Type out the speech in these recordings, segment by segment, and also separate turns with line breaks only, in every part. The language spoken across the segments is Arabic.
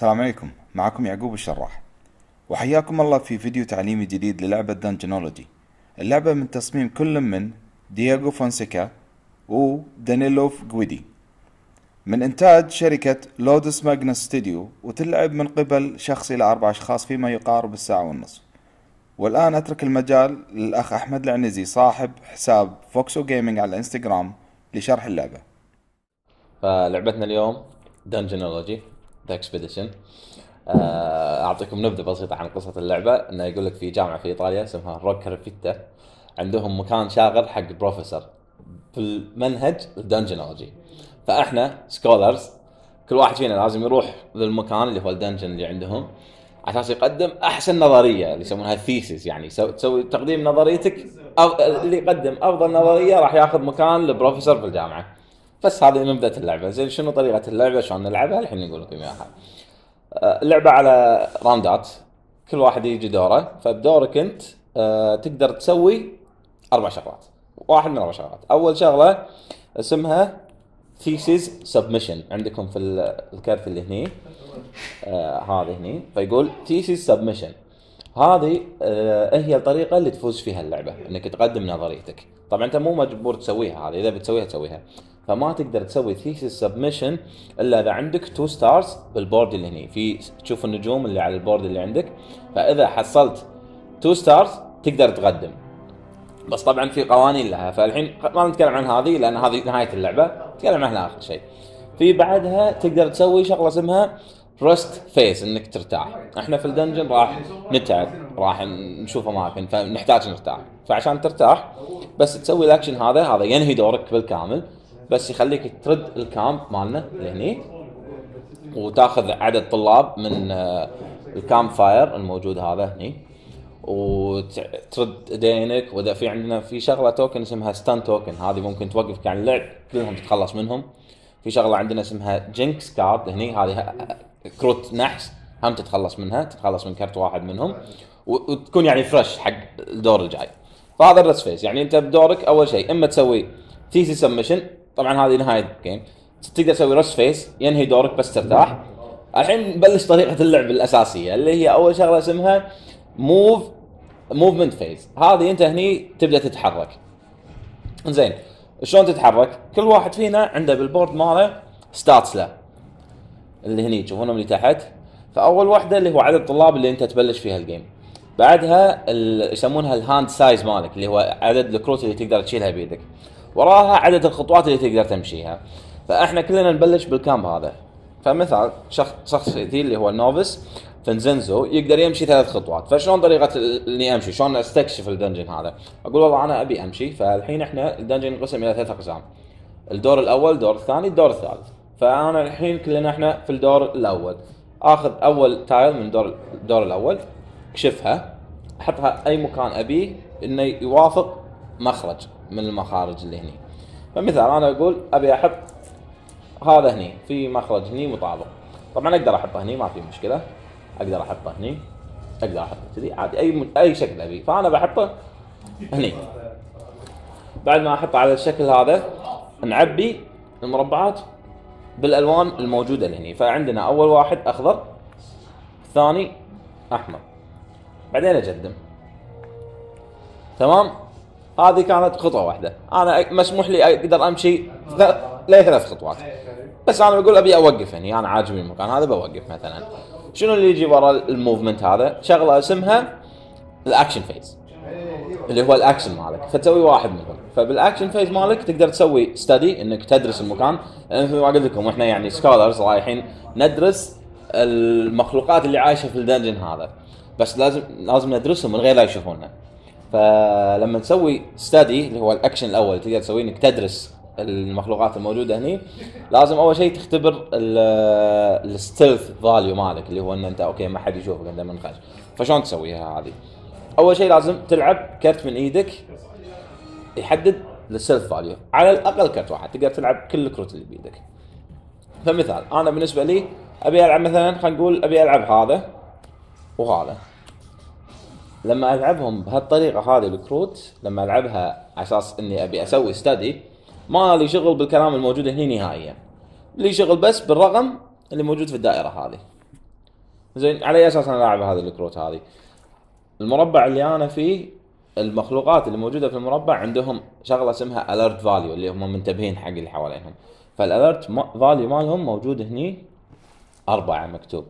السلام عليكم، معكم يعقوب الشراح، وحياكم الله في فيديو تعليمي جديد للعبة دنجنولوجي. اللعبة من تصميم كل من دييغو فونسيكا ودانيلوف جويدي، من إنتاج شركة لودس ماغنس ستوديو، وتلعب من قبل شخص إلى 4 أشخاص فيما يقارب الساعة ونصف. والآن أترك المجال للأخ أحمد العنزي صاحب حساب فوكسو جيمنج على الانستغرام لشرح اللعبة.
فلعبتنا اليوم دنجنولوجي ذا اكسبيديشن. اعطيكم نبذه بسيطه عن قصه اللعبه. انه يقول لك في جامعه في ايطاليا اسمها روكا ريفيتا، عندهم مكان شاغر حق بروفيسور في المنهج الدنجنولوجي. فاحنا سكولرز كل واحد فينا لازم يروح للمكان اللي هو الدنجن اللي عندهم على اساس يقدم احسن نظريه اللي يسمونها ثيسيس، يعني تسوي تقديم نظريتك اللي يقدم افضل نظريه راح ياخذ مكان البروفيسور في الجامعه. بس هذه نبذة اللعبة. زين، شنو طريقة اللعبة؟ شلون نلعبها؟ الحين نقول لكم اياها. اللعبة على راوندات، كل واحد يجي دوره. فبدورك انت تقدر تسوي 4 شغلات. واحد من 4 شغلات. اول شغلة اسمها ثيسيس سبمشن، عندكم في الكارت اللي هني. هذه هني فيقول ثيسيس سبمشن. هذه هي الطريقة اللي تفوز فيها اللعبة، انك تقدم نظريتك. طبعا انت مو مجبور تسويها، هذه اذا بتسويها تسويها. فما تقدر تسوي ثيسيس سبمشن الا اذا عندك 2 ستارز بالبورد اللي هني. في تشوف النجوم اللي على البورد اللي عندك، فاذا حصلت 2 ستارز تقدر تقدم. بس طبعا في قوانين لها، فالحين ما نتكلم عن هذه لان هذه نهاية اللعبة، نتكلم عنها اخر شيء. في بعدها تقدر تسوي شغلة اسمها رست فيس، انك ترتاح. احنا في الدنجن راح نتعب، راح نشوف اماكن، فنحتاج نرتاح. فعشان ترتاح بس تسوي الاكشن هذا ينهي دورك بالكامل، بس يخليك ترد الكامب مالنا لهني، وتاخذ عدد طلاب من الكامب فاير الموجود هذا هني، وترد دينك. واذا في عندنا في شغله توكن اسمها ستان توكن، هذه ممكن توقفك عن اللعب كلهم تتخلص منهم. في شغله عندنا اسمها جينكس كارد هني، هذه كروت نحس هم تتخلص منها، تتخلص من كرت واحد منهم وتكون يعني فريش حق الدور الجاي. فهذا الرس فيس. يعني انت بدورك اول شيء اما تسوي ثيسي سبمشن، طبعا هذه نهايه الجيم، تقدر تسوي رس فيس ينهي دورك بس ترتاح. الحين نبلش طريقه اللعب الاساسيه اللي هي اول شغله اسمها موفمنت فيز. هذه انت هني تبدا تتحرك. زين، شلون تتحرك؟ كل واحد فينا عنده بالبورد ماله ستاتس له اللي هني تشوفونهم اللي تحت. فاول واحده اللي هو عدد الطلاب اللي انت تبلش فيها الجيم، بعدها يسمونها الهاند سايز مالك اللي هو عدد الكروت اللي تقدر تشيلها بيدك، وراها عدد الخطوات اللي تقدر تمشيها. فاحنا كلنا نبلش بالكامب هذا. فمثال شخص اللي هو النوفس فنزنزو يقدر يمشي 3 خطوات. فشلون طريقه اني امشي؟ شلون استكشف الدنجن هذا؟ اقول والله انا ابي امشي. فالحين احنا الدنجن ينقسم الى 3 اقسام: الدور الاول، الدور الثاني، الدور الثالث. فانا الحين كلنا احنا في الدور الاول. اخذ اول تايل من الدور الاول، اكشفها، احطها اي مكان ابيه انه يوافق مخرج من المخارج اللي هني. فمثال انا اقول ابي احط هذا هني في مخرج هني مطابق. طبعا اقدر احطه هني ما في مشكله، اقدر احطه هني، اقدر احطه كذي عادي، اي شكل ابي. فانا بحطه هني. بعد ما احطه على الشكل هذا نعبي المربعات بالالوان الموجوده اللي هني. فعندنا اول واحد اخضر، الثاني احمر، بعدين اجدم. تمام، هذه كانت خطوه واحده. انا مسموح لي اقدر امشي 3 خطوات، بس انا بقول ابي اوقف هني، انا عاجبني المكان هذا بوقف مثلا. شنو اللي يجي ورا الموفمنت هذا؟ شغله اسمها الاكشن فيز اللي هو الاكشن مالك، فتسوي واحد منهم. فبالاكشن فيز مالك تقدر تسوي ستدي، انك تدرس المكان. مثل ما قلت لكم احنا يعني سكولرز رايحين ندرس المخلوقات اللي عايشه في الدنجن هذا، بس لازم ندرسهم من غير لا يشوفوننا. فلما تسوي ستدي اللي هو الاكشن الاول تقدر تسويه انك تدرس المخلوقات الموجوده هني، لازم اول شيء تختبر الستيلث فاليو مالك اللي هو ان انت اوكي ما حد يشوفك انت من خارج. فشلون تسويها هذه؟ اول شيء لازم تلعب كرت من ايدك يحدد السيلف فاليو، على الاقل كرت واحد. تقدر تلعب كل الكروت اللي بيدك. فمثال انا بالنسبه لي ابي العب مثلا، خلينا نقول ابي العب هذا وهذا. لما العبهم بهالطريقه هذه الكروت، لما العبها على اساس اني ابي اسوي ستدي، ما لي شغل بالكلام الموجود هنا نهائيا، لي شغل بس بالرقم اللي موجود في الدائره هذه. زين على اي اساس انا لاعب هذه الكروت هذه؟ المربع اللي انا فيه، المخلوقات اللي موجوده في المربع عندهم شغله اسمها اليرت فاليو، اللي هم منتبهين حق اللي حوالينهم. فالاليرت فاليو مالهم موجود هني 4 مكتوب.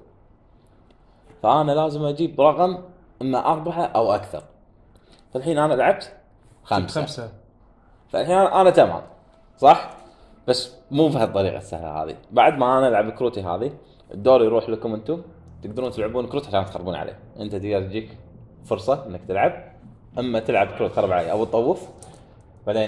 فانا لازم اجيب رقم اما 4 او اكثر. فالحين انا لعبت 5. فالحين انا تمام صح، بس مو بهالطريقه السهله هذه. بعد ما انا العب كروتي هذه، الدور يروح لكم انتم، تقدرون تلعبون كروت عشان تخربون عليه. انت تقدر تجيك فرصه انك تلعب، اما تلعب كروت خرب علي او تطوف. بعدين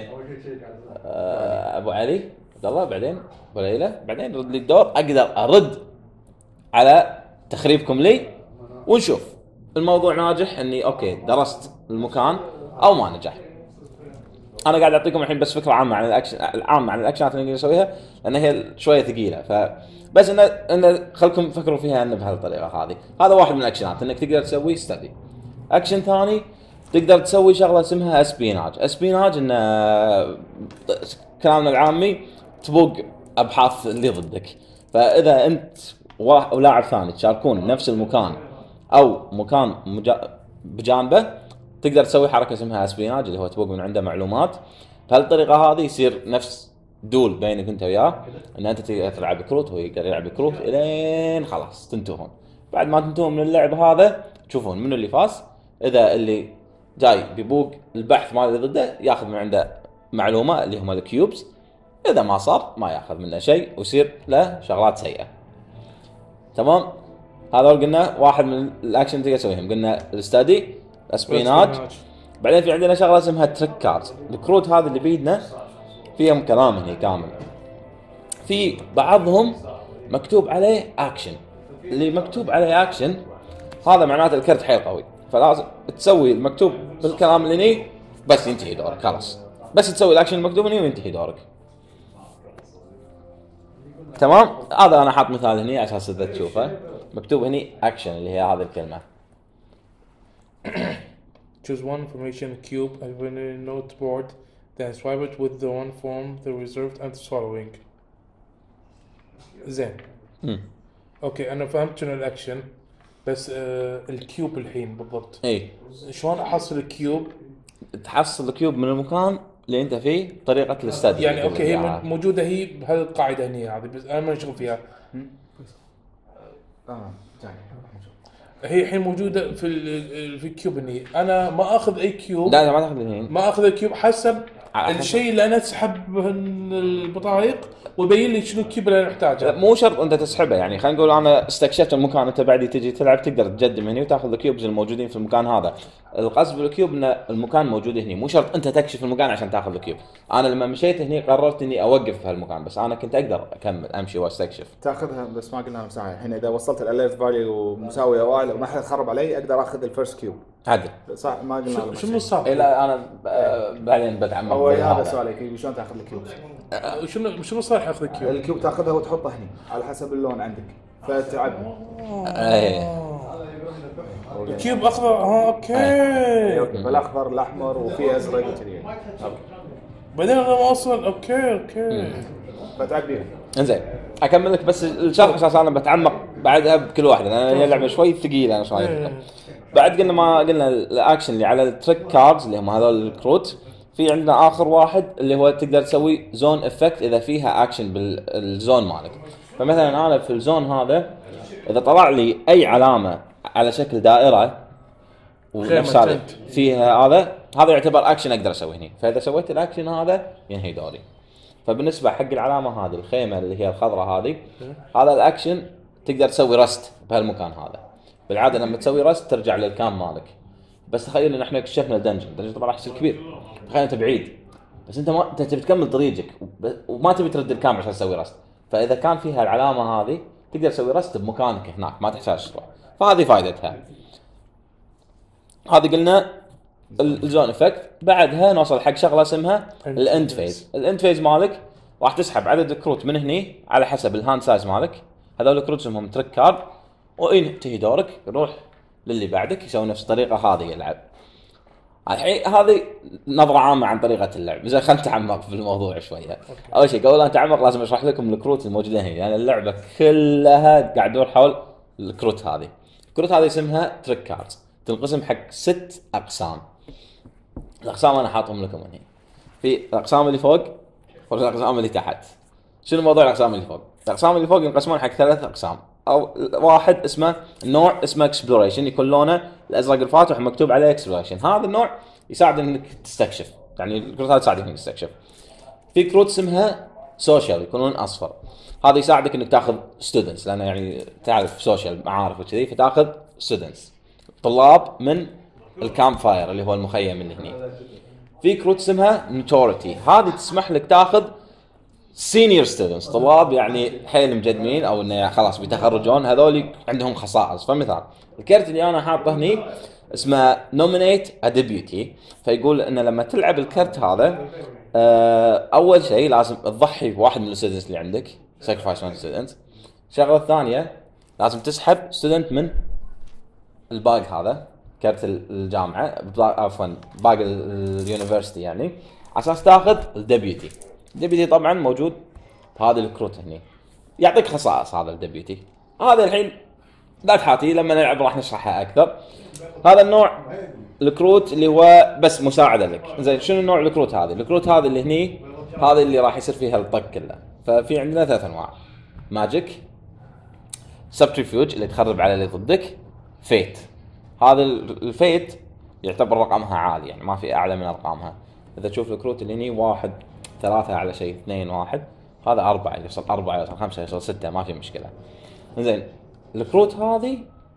ابو علي عبد الله، بعدين ابو ليلى، بعدين رد لي الدور، اقدر ارد على تخريبكم لي، ونشوف الموضوع ناجح اني اوكي درست المكان او ما نجح. انا قاعد اعطيكم الحين بس فكره عامه عن الاكشن، عن الاكشنات اللي نقدر نسويها، لان هي شويه ثقيله. فبس ان خلكم فكروا فيها ان بهالطريقه هذه. هذا واحد من الاكشنات، انك تقدر تسوي ستدي. اكشن ثاني، تقدر تسوي شغله اسمها اسبيناج. اسبيناج ان كلامنا العامي تبوق ابحاث اللي ضدك. فاذا انت ولاعب ثاني تشاركون نفس المكان او مكان بجانبه، تقدر تسوي حركه اسمها اسبيناج، اللي هو تبوق من عنده معلومات. بهالطريقه هذه يصير نفس دول بينك انت وياه، ان انت تقدر تلعب كروت وهو يقدر يلعب كروت الين خلاص تنتهون. بعد ما تنتهون من اللعب هذا تشوفون منو اللي فاز. اذا اللي جاي بيبوق البحث مال اللي ضده ياخذ من عنده معلومه اللي هم الكيوبز، اذا ما صار ما ياخذ منه شيء ويصير له شغلات سيئه. تمام، هذا قلنا واحد من الاكشن تقدر تسويهم. قلنا الاستادي، اسبيناج. بعدين في عندنا شغله اسمها تريك كاردز. الكروت هذه اللي بيدنا فيهم كلام هنا كامل. في بعضهم مكتوب عليه اكشن. اللي مكتوب عليه اكشن هذا معناته الكرت حيل قوي، فلازم تسوي المكتوب بالكلام اللي هني بس ينتهي دورك. خلاص بس تسوي الاكشن المكتوب هني وينتهي دورك. تمام، هذا انا حاط مثال هني عشان تقدر تشوفه. مكتوب هني اكشن اللي هي هذه الكلمه.
Choose one information cube and put it in a note board, then swipe it with the one form the reserved and following. زين. اوكي انا فهمت شنو الاكشن، بس الكيوب الحين بالضبط
اي
شلون احصل الكيوب؟
تحصل الكيوب من المكان اللي انت فيه طريقه الاستدي.
يعني اوكي هي موجوده هي بهالقاعده هني هذه، بس انا ما نشوف فيها. هي الحين موجوده في الكيوب هني. انا ما اخذ اي كيوب.
لا ما تاخذ الحين،
ما اخذ الكيوب حسب الشيء اللي انا اسحب من البطايق ويبين لي شنو الكيوب اللي انا احتاجه.
مو شرط انت تسحبه. يعني خلينا نقول انا استكشفت المكان، انت بعدي تجي تلعب تقدر تقدم هنا وتاخذ الكيوبز الموجودين في المكان هذا. القصد بالكيوب ان المكان موجود هنا، مو شرط انت تكشف المكان عشان تاخذ الكيوب. انا لما مشيت هنا قررت اني اوقف في هالمكان، بس انا كنت اقدر اكمل امشي واستكشف.
تاخذها بس ما قلنا مساحه. الحين اذا وصلت الاليرت فاليو مساوي اوائل وما حد خرب علي اقدر اخذ الفيرست كيوب.
عدل
صح، ما قلنا
شنو صار؟
لا انا بعدين بتعمق.
هو هذا سؤالك، شلون تاخذ الكيوب؟
شنو صار ياخذ الكيوب؟
الكيوب تاخذها وتحطها هنا على حسب اللون عندك فتعبي.
الكيوب اخضر. اوكي
بالاخضر الاحمر وفي ازرق وكذي.
بعدين انا ما اوصل. اوكي
فتعبيها.
انزين اكمل لك بس الشرح عشان انا بتعمق بعدها بكل واحده، لان هي لعبه شوي ثقيله. انا شوي بعد قلنا ما قلنا الاكشن اللي على التريك كاردز اللي هم هذول الكروت. في عندنا اخر واحد اللي هو تقدر تسوي زون افكت اذا فيها اكشن بالزون مالك. فمثلا انا في الزون هذا اذا طلع لي اي علامه على شكل دائره ونفس هذا فيها هذا يعتبر اكشن اقدر اسويه هنا. فاذا سويت الاكشن هذا ينهي دوري. فبالنسبه حق العلامه هذه الخيمه اللي هي الخضراء هذه، هذا الاكشن تقدر تسوي رست بهالمكان هذا. بالعاده لما تسوي رست ترجع للكام مالك. بس تخيل ان احنا كشفنا الدنجن طبعا راح يصير كبير، تخيل انت بعيد بس انت ما تبي تكمل طريقك وما تبي ترد الكام عشان تسوي رست. فاذا كان فيها العلامه هذه تقدر تسوي رست بمكانك هناك، ما تحتاج تروح. فهذه فائدتها. هذه قلنا الزون افكت. بعدها نوصل حق شغله اسمها الاند فيز. الاند فيز مالك راح تسحب عدد الكروت من هني على حسب الهاند سايز مالك. هذول الكروت اسمهم تريك كارد، وينتهي دورك يروح للي بعدك يسوي نفس الطريقه هذه يلعب. الحين هذه نظره عامه عن طريقه اللعب. زين خلينا نتعمق في الموضوع شويه. اول شيء قبل لا نتعمق لازم اشرح لكم الكروت الموجوده هنا. يعني اللعبه كلها قاعد تدور حول الكروت هذه. الكروت هذه اسمها تريك كاردز، تنقسم حق 6 اقسام. الاقسام انا حاطهم لكم هنا، في الاقسام اللي فوق والاقسام اللي تحت. شنو موضوع الاقسام اللي فوق؟ الاقسام اللي فوق ينقسمون حق 3 اقسام. او واحد اسمه النوع اسمه اكسبلوريشن، يكون لونه الازرق الفاتح ومكتوب عليه اكسبلوريشن. هذا النوع يساعد انك تستكشف، يعني الكروت هذه تساعدك انك تستكشف. في كروت اسمها سوشيال يكونون اصفر، هذا يساعدك انك تاخذ ستودنتس، لانه يعني تعرف سوشيال معارف وكذي، فتاخذ ستودنتس طلاب من الكامب فاير اللي هو المخيم اللي هني. في كروت اسمها نوتوريتي، هذه تسمح لك تاخذ سينيور ستودنتس، طلاب يعني حيل مجدمين او انه خلاص بيتخرجون، هذول عندهم خصائص. فمثال الكرت اللي انا حاطه هني اسمه نومينيت ا ديبيوتي، فيقول ان لما تلعب الكرت هذا اول شيء لازم تضحي بواحد من الستودنتس اللي عندك، ساكرفايس وان ستودنت. الشغله الثانيه لازم تسحب ستودنت من الباق هذا كرت الجامعه، عفوا باق اليونيفرسيتي، يعني على اساس تاخذ الديبيوتي. الديبيوتي طبعا موجود بهذا الكروت هني، يعطيك خصائص هذا الديبيوتي. هذا الحين لا تحاتي، لما نلعب راح نشرحها اكثر. هذا النوع الكروت اللي هو بس مساعده لك. زين شنو نوع الكروت هذه؟ الكروت هذه اللي هني هذه اللي راح يصير فيها الطق كله. ففي عندنا 3 انواع: ماجيك، سبترفيوج اللي تخرب على اللي ضدك، فيت. هذا الفيت يعتبر رقمها عالي، يعني ما في اعلى من ارقامها. اذا تشوف الكروت اللي هني 1 3 على شيء 2 1، هذا 4 يوصل 4 يوصل 5 يوصل 6، ما في مشكله. زين الكروت هذه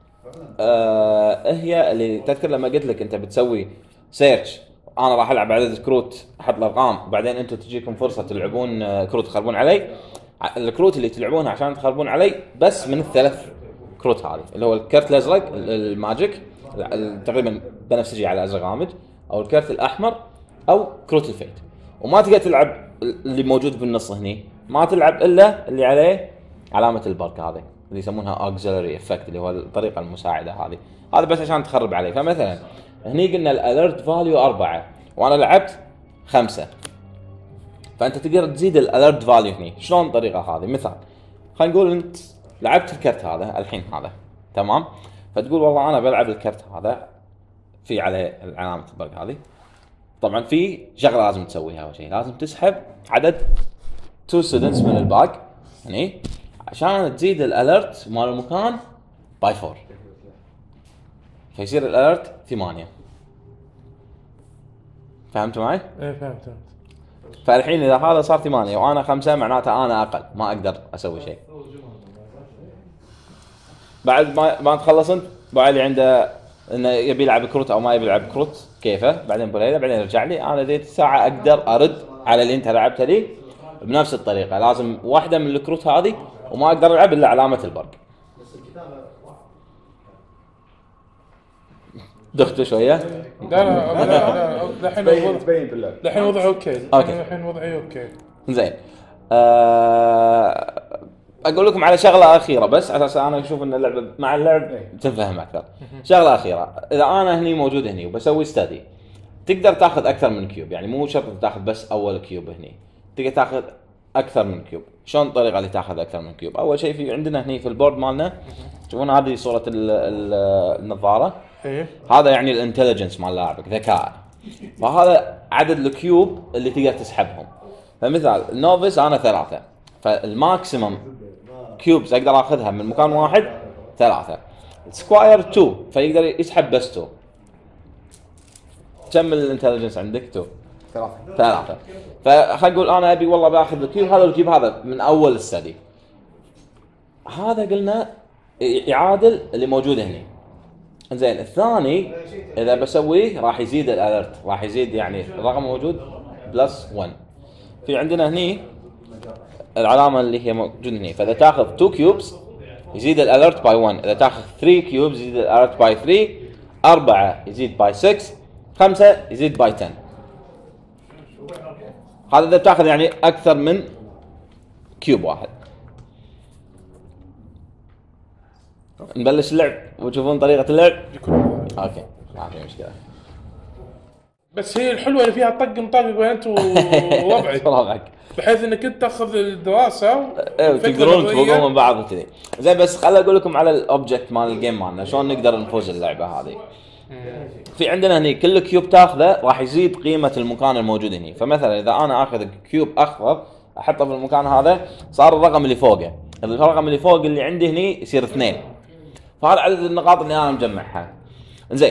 هي اللي تذكر لما قلت لك انت بتسوي سيرش، انا راح العب عدد الكروت احط الارقام، وبعدين انتم تجيكم فرصه تلعبون كروت تخربون علي. الكروت اللي تلعبونها عشان تخربون علي بس من الثلاث كروت هذه، اللي هو الكرت الازرق الماجيك تقريبا بنفسجي على ازرق غامج، او الكرت الاحمر، او كروت الفيت. وما تقدر تلعب اللي موجود بالنص هني، ما تلعب الا اللي عليه علامه البرك هذه اللي يسمونها auxiliary effect، اللي هو الطريقه المساعده هذه. هذا بس عشان تخرب عليه. فمثلا هني قلنا الاليرت فاليو 4 وانا لعبت 5، فانت تقدر تزيد الاليرت فاليو هني. شلون الطريقه هذه؟ مثال خلينا نقول انت لعبت الكرت هذا الحين هذا تمام، فتقول والله انا بلعب الكرت هذا في عليه علامه البرك هذه. طبعا في شغله لازم تسويها، اول شيء لازم تسحب عدد 2 ستودنتس من الباك هني عشان تزيد الاليرت مال المكان باي 4، فيصير الاليرت 8. فهمتوا معي؟
ايه فهمت.
فالحين اذا هذا صار 8 وانا 5 معناته انا اقل، ما اقدر اسوي شيء. بعد ما تخلص انت بعد اللي عنده انه يبي يلعب كروت او ما يبي يلعب كروت كيفه، بعدين بليله بعدين يرجع لي انا ذيك الساعه اقدر ارد على اللي انت لعبته لي بنفس الطريقه. لازم واحده من الكروت هذه وما اقدر العب الا علامه البرق. دخت شويه.
لا الحين
تبين بالله.
الحين وضعي اوكي. الحين وضعي اوكي.
زين اقول لكم على شغله اخيره بس على اساس انا اشوف ان اللعبه مع اللعب تنفهم اكثر. شغله اخيره، اذا انا هني موجود هني وبسوي ستادي، تقدر تاخذ اكثر من كيوب، يعني مو شرط تاخذ بس اول كيوب هني، تقدر تاخذ اكثر من كيوب. شلون الطريقه اللي تاخذ اكثر من كيوب؟ اول شيء في عندنا هني في البورد مالنا تشوفون هذه صوره النظاره،
ايه
هذا يعني الانتليجنس مال لاعبك، ذكاء. فهذا عدد الكيوب اللي تقدر تسحبهم. فمثال النوفيس انا 3، فالماكسيمم كيوبز اقدر اخذها من مكان واحد 3. سكواير 2، فيقدر يسحب بس 2. كم الانتليجنس عندك؟ 2 3. فخلينا نقول انا ابي والله باخذ الكيوب هذا والكيوب هذا من اول الستدي، هذا قلنا يعادل اللي موجود هنا. زين الثاني اذا بسويه راح يزيد الاليرت، راح يزيد يعني الرقم موجود بلس 1. في عندنا هني العلامه اللي هي موجوده هنا، فاذا تاخذ 2 كيوبز يزيد الاليرت باي 1، اذا تاخذ 3 كيوبز يزيد الاليرت باي 3، 4 يزيد باي 6، 5 يزيد باي 10. هذا اذا بتاخذ يعني اكثر من كيوب واحد. نبلش اللعب وتشوفون طريقه اللعب. اوكي ما في مشكله.
بس هي الحلوه اللي فيها طق مطق بين انت وربعك
رابعك
بحيث انك انت تاخذ الدراسه
تقدرون تفوقون من بعض وكذي. زين بس خليني اقول لكم على الاوبجكت مال الجيم مالنا شلون نقدر نفوز اللعبه هذه. في عندنا هني كل كيوب تاخذه راح يزيد قيمه المكان الموجود هني. فمثلا اذا انا اخذ كيوب اخضر احطه في المكان هذا صار الرقم اللي فوقه، الرقم اللي فوق اللي عندي هني يصير 2. فهذا عدد النقاط اللي انا مجمعها. زين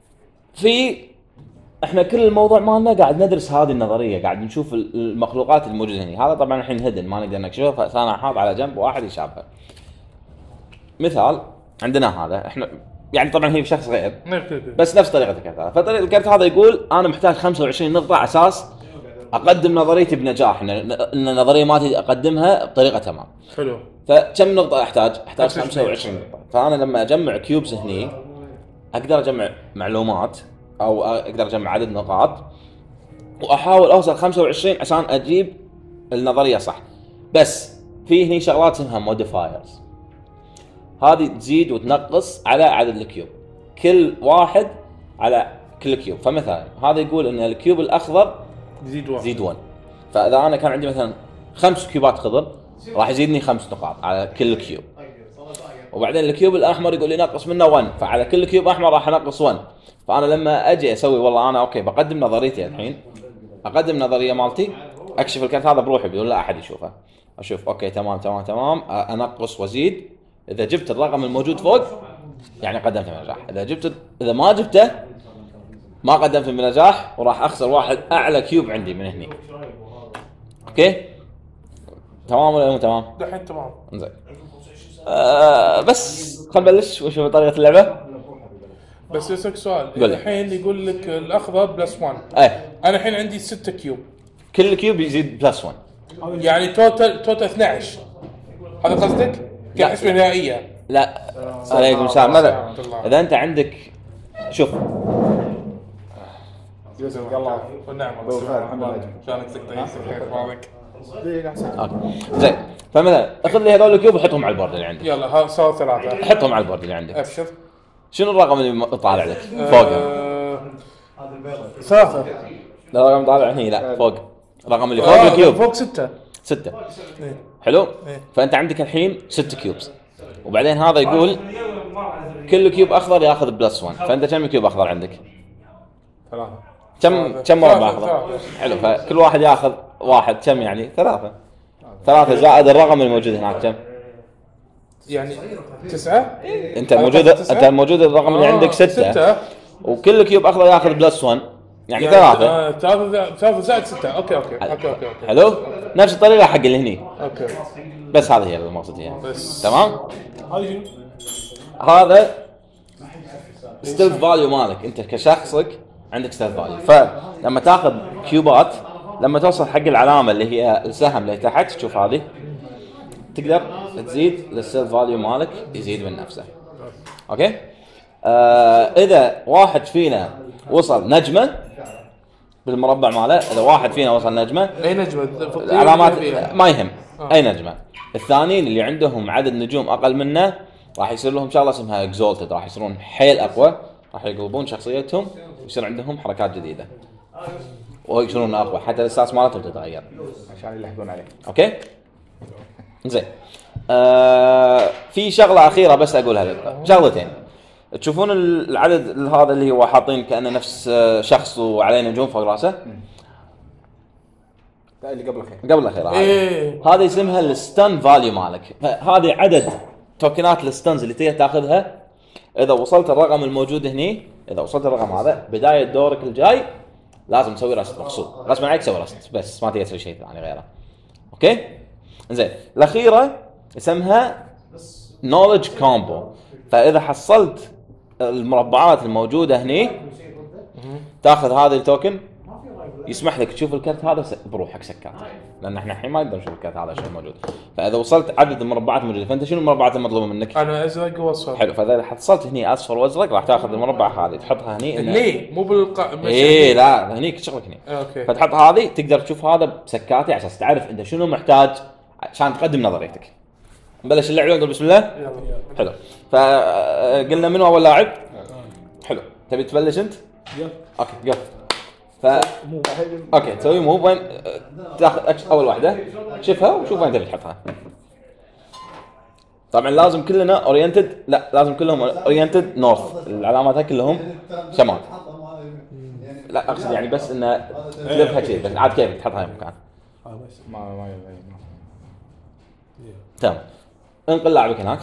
احنا كل الموضوع مالنا قاعد ندرس هذه النظريه، قاعد نشوف المخلوقات الموجوده هنا. هذا طبعا الحين هدن ما نقدر نكشفه، فانا حاط على جنب واحد يشابهه. مثال عندنا هذا احنا يعني طبعا هي بشخص غير بس نفس طريقه الكرت هذا. فطريقه الكرت هذا يقول انا محتاج 25 نقطه على اساس اقدم نظريتي بنجاح، ان النظريه مالتي اقدمها بطريقه تمام.
حلو.
فكم نقطه احتاج 25 نقطه. فانا لما اجمع كيوبز هني اقدر اجمع معلومات او اقدر اجمع عدد نقاط واحاول اوصل 25 عشان اجيب النظريه صح. بس في هني شغلات اسمها موديفايرز، هذه تزيد وتنقص على عدد الكيوب، كل واحد على كل كيوب. فمثلا هذا يقول ان الكيوب الاخضر يزيد 1. فاذا انا كان عندي مثلا 5 كيوبات خضر راح يزيدني 5 نقاط على كل كيوب. وبعدين الكيوب الاحمر يقول لي نقص منه 1، فعلى كل كيوب احمر راح انقص 1. فانا لما اجي اسوي والله انا اوكي بقدم نظريتي الحين، اقدم نظريه مالتي، اكشف الكرت هذا بروحي بدون لا احد يشوفه، اشوف اوكي تمام انقص وازيد. اذا جبت الرقم الموجود فوق يعني قدمت بنجاح، اذا ما جبته ما قدمت بنجاح وراح اخسر واحد اعلى كيوب عندي من هني. اوكي تمام ولا مو تمام؟
الحين تمام.
زين بس خلينا نبلش ونشوف طريقه اللعبه.
بس اسالك سؤال، الحين يقول لك الاخضر بلس 1. انا الحين عندي 6 كيوب،
كل كيوب يزيد بلس 1
يعني توتال 12. هذا قصدك كحسبه نهائيه؟
لا عليكم السلام. ماذا اذا انت عندك شوف
يلا ونعم شلونك
زين. فمثلا اخذ لي هذول الكيوب وحطهم على البورد اللي عندك.
يلا ها صار 3.
حطهم على البورد اللي عندك.
ابشر.
شنو الرقم اللي طالع لك فوقه؟
3.
لا الرقم طالع هني لا فوق، الرقم اللي فوق الكيوب
فوق 6.
حلو. فانت عندك الحين 6 كيوبز، وبعدين هذا يقول كل كيوب اخضر ياخذ بلس 1. فانت كم كيوب اخضر عندك؟
3.
كم مربع اخضر؟ حلو. فكل واحد ياخذ واحد، كم يعني 3 زائد الرقم الموجود هناك كم؟
يعني 9.
انت موجود الرقم اللي عندك 6 وكل كيوب اخضر ياخذ بلس 1 يعني
3 زائد 6. اوكي
حلو. نفس الطريقه حق اللي هني.
اوكي
بس هذه هي المقصود هي. تمام.
هذه
هذا ستيلث فاليو مالك انت كشخصك، عندك ستيلث فاليو. فلما تاخذ كيوبات لما توصل حق العلامه اللي هي السهم اللي تحت تشوف هذه تقدر تزيد الستيلث فاليو مالك يزيد من نفسه. اوكي. اذا واحد فينا وصل نجمه بالمربع ماله، اذا واحد فينا وصل نجمه،
اي نجمه
علامات ما يهم اي نجمه، الثانيين اللي عندهم عدد نجوم اقل منه راح يصير لهم شغله اسمها اكزولتد، راح يصيرون حيل اقوى، راح يقلبون شخصيتهم ويصير عندهم حركات جديده ويصيرون اقوى، حتى الاساس مالتهم تتغير
عشان يلحقون عليه.
اوكي زين. في شغله اخيره بس اقولها لكم، شغلتين. تشوفون العدد هذا اللي هو حاطين كانه نفس شخص وعليه نجوم فوق راسه،
اللي قبل
الاخير هذه اسمها الستان فاليو مالك. هذه عدد توكنات الستانز اللي تقدر تاخذها اذا وصلت الرقم الموجود هني. اذا وصلت الرقم هذا بدايه دورك الجاي لازم تسوي رست مقصود، غصبا عليك تسوي رست بس ما تقدر تسوي شيء ثاني غيره. اوكي زين. الاخيره اسمها نولج كومبو. فاذا حصلت المربعات الموجوده هني تاخذ هذا التوكن يسمح لك تشوف الكرت هذا بروحك سكات، لان احنا الحين ما نقدر نشوف الكرت هذا شو موجود. فاذا وصلت عدد المربعات الموجوده، فانت شنو المربعات المطلوبه منك؟
انا ازرق واصفر.
حلو. فاذا حصلت هني اصفر وازرق راح تاخذ المربع هذه تحطها هني.
هني مو
ايه لا هنيك شغلك هني.
اوكي.
فتحط هذه تقدر تشوف هذا بسكاتي على اساس تعرف انت شنو محتاج عشان تقدم نظريتك. نبلش اللعبه نقول بسم الله.
يلا.
حلو. فقلنا منو اول لاعب؟ حلو. تبي تبلش انت؟
يلا.
اوكي يلا. ف اوكي تسوي موف وين تاخذ اول واحده شوفها وشوف وين تبي تحطها. طبعا لازم كلنا اورينتد، لا لازم كلهم اورينتد نورث، العلامات كلهم شمال. لا اقصد يعني بس انه تلفها كذي بس عاد كيف تحطها في مكان.
ما
تمام. انقل لاعبك هناك.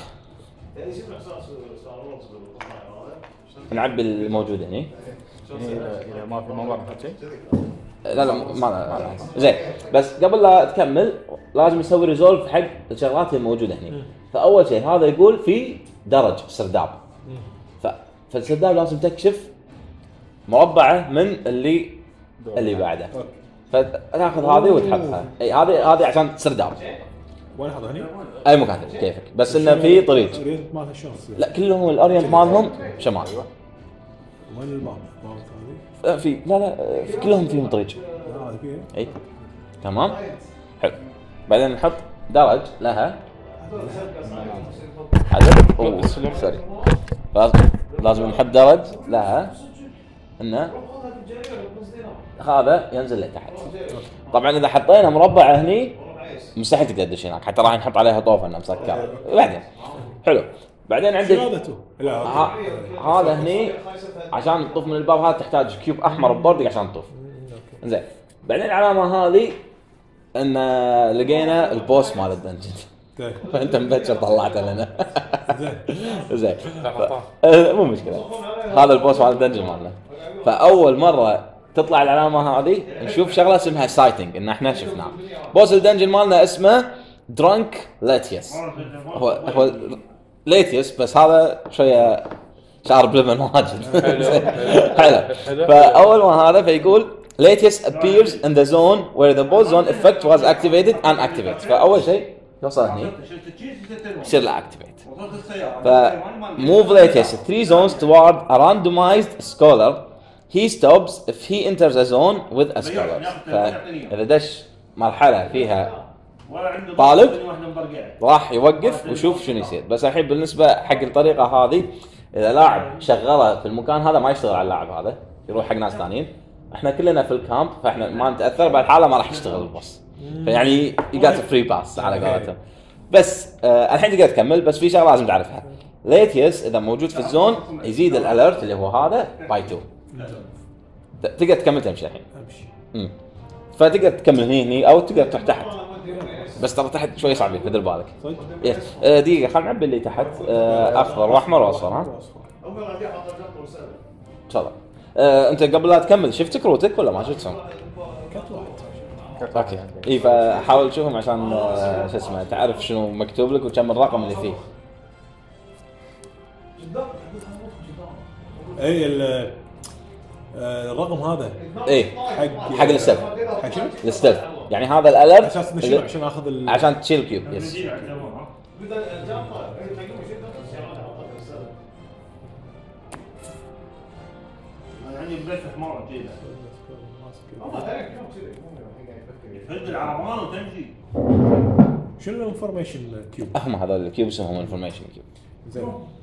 نعبي الموجود هني.
اذا ما في ممر نحط شيء.
لا ما زين، بس قبل لا تكمل لازم يسوي ريزولف حق الشغلات الموجوده هني. فاول شيء هذا يقول في درج سرداب، فالسرداب لازم تكشف مربعه من اللي بعده، فتاخذ هذه وتحطها. اي هذه عشان سرداب.
وين هذا هني؟
اي مكان كيفك، بس انه في طريق.
الأورينت مالها شلون تصير؟
لا كلهم الاورينت مالهم شمال.
وين الماب؟ هذه؟
في لا في كلهم فيهم طريق.
هذه فيها؟
اي تمام حلو. بعدين نحط درج لها عدد سوري، لازم نحط درج لها انه هذا ينزل لتحت. طبعا اذا حطينا مربع هني مستحيل تقدر تدش هناك، حتى راح نحط عليها طوفه انه مسكر بعدين. حلو. بعدين عندك هذا هني عشان تطوف من الباب هذا تحتاج كيوب احمر ببوردك عشان تطوف. زين بعدين العلامه هذه ان لقينا البوس مال الدنجن فانت مبكر طلعته لنا. زين مو مشكله، هذا البوس مال الدنجن مالنا. فاول مره تطلع العلامه هذه نشوف شغله اسمها سايتنج، ان احنا شفناه. بوس الدنجن مالنا اسمه درانك لاتيوس. هو لاتيوس بس هذا شويه شارب لبن واجد. حلو. فاول ما هذا فيقول Latius appears in the zone where the boss zone effect was activated and activates. فأول شيء يوصل هني يصير له activate. move Latius 3 zones toward a randomized scholar. He stops if he enters a zone with a scholar. فإذا دش مرحلة فيها طالب راح يوقف ويشوف شنو يصير. بس الحين بالنسبة حق الطريقة هذه إذا لاعب شغله في المكان هذا ما يشتغل على اللاعب هذا، يروح حق ناس ثانيين. احنا كلنا في الكامب فاحنا ما نتاثر، بالحاله ما راح يشتغل البوس، فيعني يقات فري باس على قولتهم. بس الحين تقدر تكمل، بس في شغله لازم تعرفها. ليتيوس اذا موجود في الزون يزيد الاليرت اللي هو هذا باي 2. تقدر تكمل تمشي الحين. فتقدر تكمل هني او تقدر تروح تحت، بس ترى تحت شوي صعبين فدر بالك. دقيقه خلينا نعبي اللي تحت اخضر واحمر واصفر. ها تفضل. انت قبل لا تكمل شفت كروتك ولا ما شفتهم؟ اوكي اي فحاول تشوفهم عشان شو اسمه تعرف شنو مكتوب لك وكم الرقم اللي فيه.
اي الرقم هذا
اي حق الستيلث.
حق شنو؟
الستيلث يعني هذا الالرت
اساس نشيل عشان اخذ
عشان تشيل كيوب. يس
عندي بيت حمار جيده تهد العربان وتمشي.
شنو الانفورميشن كيوب؟
هم هذول الكيوب اسمهم انفورميشن كيوب.
زين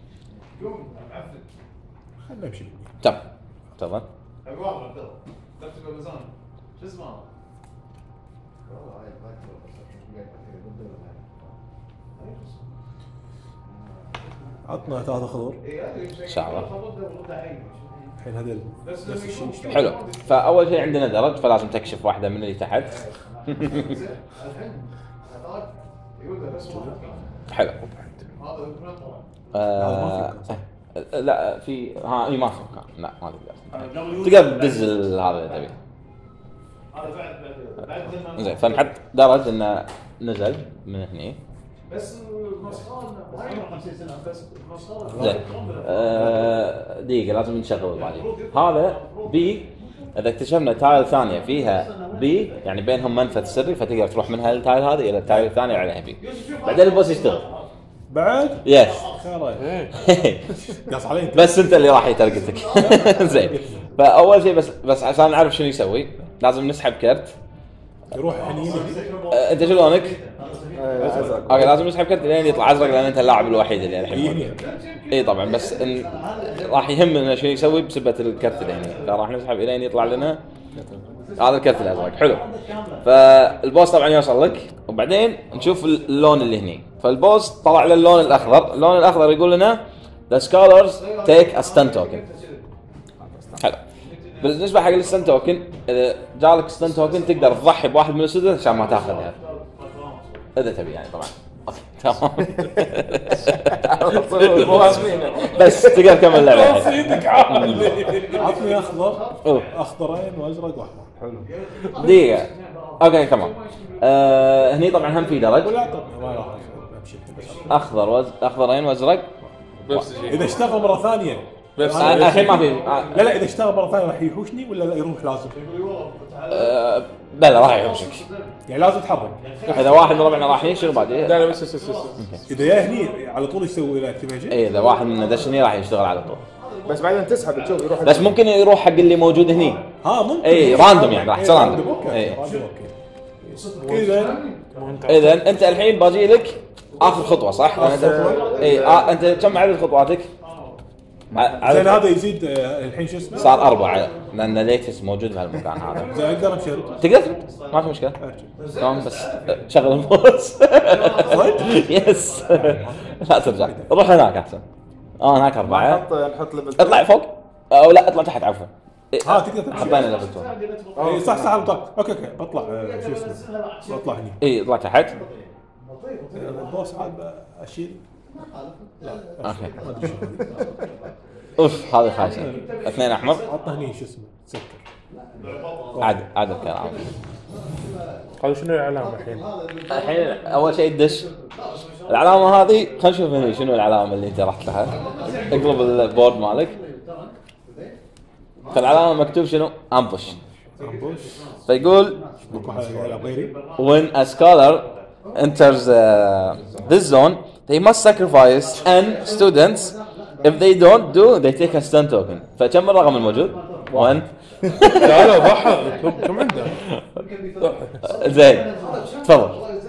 خلينا نمشي.
تمام تفضل.
شو اسمه؟
عطنا 3 خضر
ان شاء الله.
الحين هذول نفس الشيء.
حلو. فاول شيء عندنا درج فلازم تكشف واحده من اللي تحت. حلو. لا في ما في مكان. لا ما تقدر تدز هذا اللي تبيه. زين فنحط درج انه نزل من هني. بس زين دقيقة لازم نشغل بعدين. هذا بي اذا اكتشفنا تايل ثانية فيها بي يعني بينهم منفذ سري فتقدر تروح من هالتايل هذه الى التايل الثاني عليها بي. بعدين البوس يشتغل
بعد.
يس
قاص عليك
بس انت اللي راح يترقتك. زين فاول شيء بس عشان نعرف شنو يسوي لازم نسحب كرت.
يروح الحين
انت شو لونك؟ اوكي لازم نسحب كرت لين يطلع ازرق لان انت اللاعب الوحيد اللي الحين. اي طبعا بس راح يهمنا شنو يسوي بسبه الكرت اللي هنا، فراح نسحب الين يطلع لنا هذا الكرت الازرق حلو. فالبوس طبعا يوصل لك وبعدين نشوف اللون اللي هني. فالبوس طلع له اللون الاخضر. اللون الاخضر يقول لنا the scholars take a stun token. حلو. بالنسبه حق الستن توكن اذا جالك ستن توكن تقدر تضحي بواحد من السدس عشان ما تاخذها اذا تبي يعني طبعا. اوكي تمام. بس تقدر تكمل اللعبه.
ايدك عطني اخضرين وازرق واحمر. حلو.
دقيقه. اوكي تمام. هني طبعا هم في درج.
ولا ما راح امشي.
اخضرين وازرق.
اذا اشتغل مره ثانيه
الحين ما في.
لا اذا اشتغل مره ثانيه راح يحوشني ولا لا يروح لازم؟
لا راح يحوشك.
يعني لازم تحرك.
اذا واحد من ربعنا راح يشيل بعدين.
لا بس
اذا يا هني على طول يسوي له اكتيفيشن.
اي اذا واحد من دشني راح يشتغل على طول.
بس بعدين تسحب تشوف يروح.
بس ممكن يروح حق اللي موجود هني.
ممكن.
اي راندوم يعني راح تصير راندوم. اذا انت الحين باجي لك اخر خطوه صح؟ اي انت كم عدد خطواتك؟
زين هذا يزيد الحين شو اسمه؟
صار 4 لان ليتس موجود بهالمكان هذا.
زين اقدر امشي.
تقدر؟ ما في مشكله. تمام بس شغل الموس. يس. لا ترجع روح هناك احسن. هناك 4.
نحط ليفل.
اطلع فوق او لا اطلع تحت عفوا.
تقدر
حطينا ليفل 2.
اي صح اوكي بطلع شو اسمه؟ بطلع هني.
اي اطلع تحت.
البوس عاد اشيل.
اوكي. اوف هذا خايسه. 2 احمر.
عطنا هني شو اسمه؟ سكر.
عاد الكلام.
هذا شنو العلامه
الحين اول شيء تدش العلامه هذه. خلينا نشوف هنا شنو العلامه اللي انت رحت لها. اقلب البورد مالك. فالعلامه مكتوب شنو؟ امبوش. فيقول when a scholar enters this zone they must sacrifice n students. if they don't do they take a stun token. فكم الرقم الموجود؟ 1.
تعالوا بحر كم عنده؟
زين تفضل.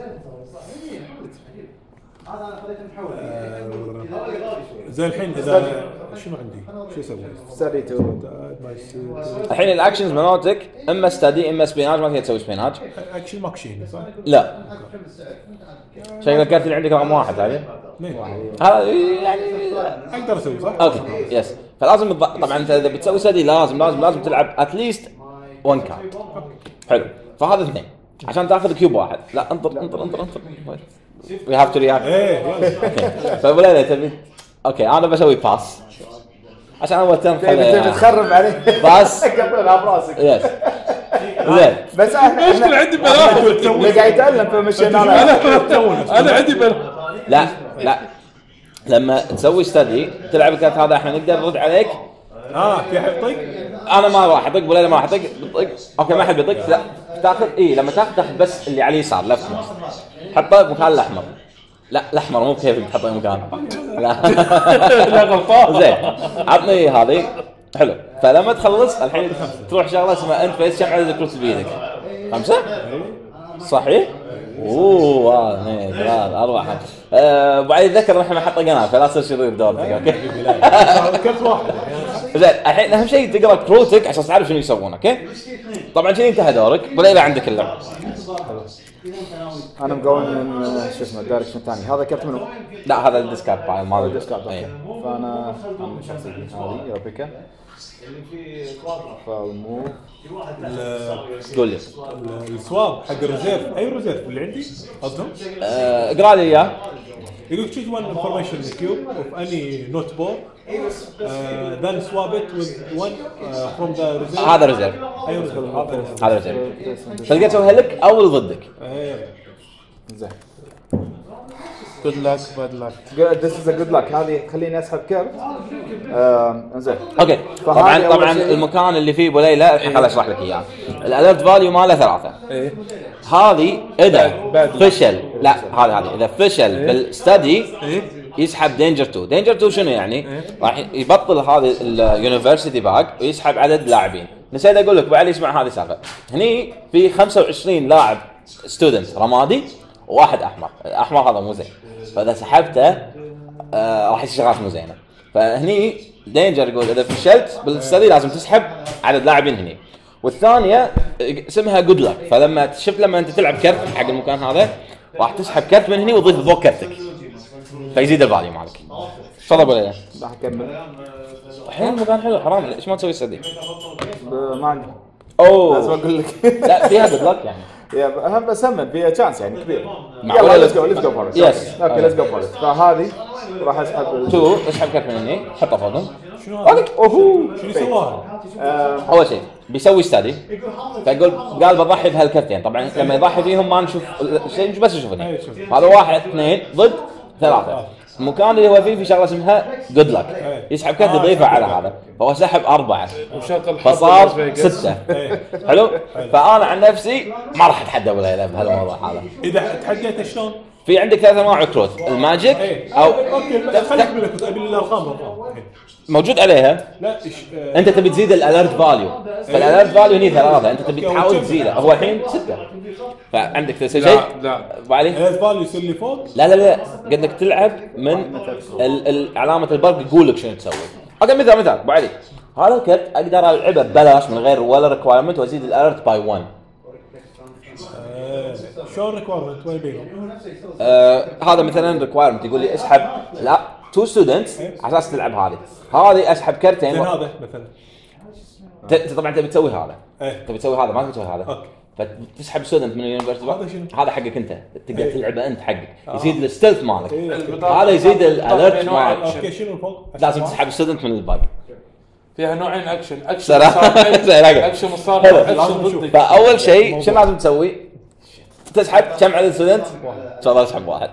زين الحين اذا شنو عندي؟ شو اسوي؟
ستدي تو.
الحين الاكشنز مالتك اما ستادي اما سبيناج. ما تقدر تسوي سبيناج.
اكشن ماكشين صح؟
لا شكل الكارت اللي عندك رقم 1 هذا. هذا يعني
اقدر اسوي صح؟
اوكي يس. فلازم طبعا انت اذا بتسوي ستادي لازم تلعب اتليست 1 كارت. حلو. فهذا 2 عشان تاخذ كيوب واحد. لا انطر we have to react. فابو ليلى تبي اوكي انا بسوي باس عشان اول ترم
تبي تخرب عليه
باس
قبلها براسك.
يس زين.
بس
المشكله عندي بلاوي
اللي قاعد يتعلم فمشينا
انا عندي بلاوي.
لا لما تسوي ستدي تلعب الكارت هذا احنا نقدر نرد عليك.
في حد يطق؟
انا ما راح اطق ولا ما راح اطق. بطق اوكي ما حد بيطق. لا تاخذ لما تاخذ بس اللي على اليسار لفت حطه بمكان الاحمر. لا الاحمر مو كيف تحطه مكانه. لا غلطان. زين عطني هذه. حلو. فلما تخلص الحين تروح شغله اسمها انت فيس. كم عدد الكروت بيدك؟ 5 صحيح. 2 3 4 بعد ذكر احنا حط قناه فلا تصير شرير دورتك. اوكي
كرت واحد.
زين الحين اهم شيء تقرا كروتك عشان تعرف شنو يسوون. اوكي طبعا كذي انتهى دورك ولا اذا عندك اللعب.
انا مقون من شو اسمه الدايركشن الثاني. هذا كرت منو؟
لا هذا الديسكارد باي مال
الديسكارد. فانا شخصيتي هذه يوبيكا. فالمو
قول لي
السواب حق الريزيرف. اي ريزيرف اللي عندي قصدهم؟
اقرا لي اياه.
يقول choose one information cube of any notebook then swap it with one from the reserve.
هذا ريزيرف.
اي ريزيرف
هذا ريزيرف. تلقى تسويها لك او ضدك.
زين.
good luck bad luck.
this is a good luck. هذه خليني اسحب كرت. زين.
اوكي طبعا المكان اللي فيه ابو ليلى الحين خليني اشرح لك اياه. الالرت فاليو ماله 3. هذه اذا فشل. لا هذه اذا فشل بالستدي يسحب دينجر 2. دينجر 2 شنو يعني؟ راح يبطل هذه اليونيفرسيتي باك ويسحب عدد لاعبين. نسيت اقول لك ابو علي اسمع هذه السالفه. هني في 25 لاعب ستودنت رمادي وواحد احمر. الاحمر هذا مو زين فاذا سحبته راح يصير شغلات مو زينه. فهني دينجر يقول اذا فشلت بالستدي لازم تسحب عدد لاعبين هني. والثانيه اسمها جود لك. فلما شفت لما انت تلعب كرت حق المكان هذا راح تسحب كرت من هني وتضيف ضوء كرتك فيزيد الفاليو مالك. تفضل ولا
راح اكمل.
الحين المكان حلو حرام ليش ما تسوي استدي؟
ما عندي.
اوه
لازم اقول لك.
لا فيها جود لك يعني.
يا اهم بسمن فيها تشانس يعني كبير.
معقولة؟
يلا ليتس جو فور ات.
Yes.
اوكي ليتس جو فور ات. فهذه راح اسحب
2 اسحب كرت من هني حطه فوقهم.
شنو هذا؟
اوهو
شنو سواها؟
اول شيء بيسوي استادي فيقول قال بضحي بهالكرتين. طبعا لما يضحي فيهم ما نشوف شيء بس نشوف هنا. هذا 1 2 ضد 3. المكان اللي هو فيه في شغله اسمها جود لك يسحب كرت يضيفه على هذا فهو سحب 4
وشغل
فصار 6. حلو. فانا عن نفسي ما راح اتحدى ولا يلعب بهالموضوع هذا.
اذا تحديت شلون؟
في عندك 3 انواع كروت الماجيك او
اوكي خليك بالك ابي الارقام
موجود عليها.
لا
انت تبي تزيد الالرت فاليو فالالرت فاليو هني 3 انت تبي تحاول تزيده هو الحين 6 فعندك تسوي شيء
لا
بعدين
الهيلث فاليو يصير لي فوق.
لا قد انك تلعب من علامه البرق يقول لك شنو تسوي. اوكي مثال ابو علي هذا الكرت اقدر العبه ببلاش من غير ولا ريكوايرمنت وازيد الالرت باي 1.
شلون ريكوايرمنت وين بينهم؟
هذا مثلا ريكوايرمنت يقول لي اسحب لا 2 ستودنتس على اساس تلعب هذه اسحب كرتين.
هذا مثلا
انت طبعا تبي تسوي هذا
إيه.
تبي تسوي هذا ما تبي تسوي هذا
أوكي.
فتسحب ستودنت من اليونيفرسيتي
هذا شنو؟
هذا حقك انت تقدر
إيه.
تلعبه انت حقك يزيد الستيلث مالك.
إيه.
هذا يزيد الالرت مالك.
اوكي شنو فوق؟
لازم تسحب ستودنت من الباقي.
فيها نوعين اكشن
اكشن
مصارعه اكشن ضدك.
فاول شيء شنو لازم تسوي؟ تسحب كم عدد ستودنت؟ تفضل اسحب 1.